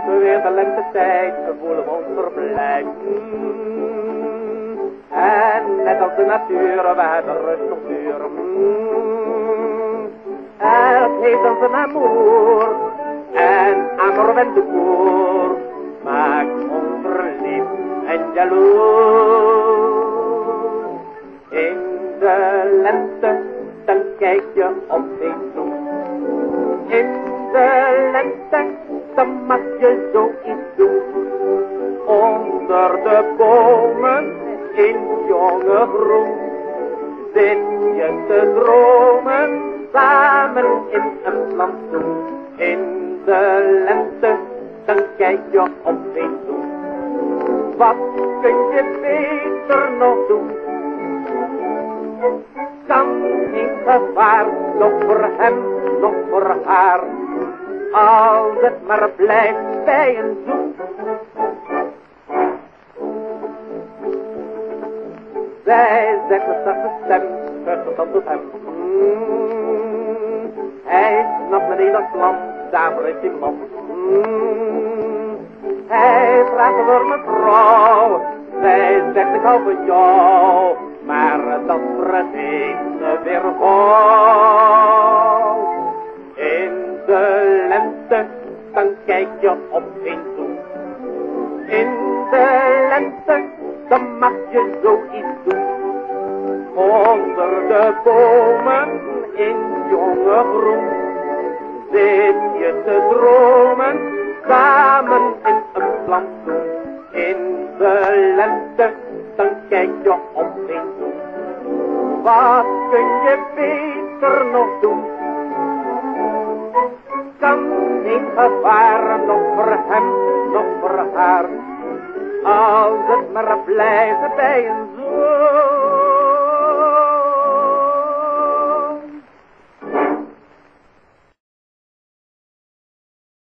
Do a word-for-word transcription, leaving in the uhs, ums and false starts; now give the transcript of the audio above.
komt weer de lentetijd, we voelen ons verblijf. En net als de natuur, we hebben rust nog duur. Het heeft ons een amour, en amour went de koer, maakt ons verliefd en jaloers. In de lente, dan kijk je opeens toe. In de lente, dan mag je zoiets doen. Onder de bomen, in jonge groen, zit je te dromen, samen in een plantsoen. In de lente, dan kijk je opeens toe. Wat kun je beter nog doen? Kan geen gevaar, nog voor hem, nog voor haar, als het maar blijft bij een zoen. Zij zegt een zachte stem, verstand tot hem. Mm, hij snapt meteen dat plan, daarvoor is hij man. Mm, hij vraagt voor mevrouw, zij zegt ik hou van jou, maar dat vergeet ze weer gauw. In de lente, dan kijk je opeens toe. In de lente, dan mag je zoiets doen. Onder de bomen, in jonge groen, zit je te dromen, samen in een plantsoen. In de lente, dan kijk je opeens toe. Wat kun je beter nog doen? Kan geen gevaar, nog voor hem, nog voor haar, als het maar blijft bij een zoon.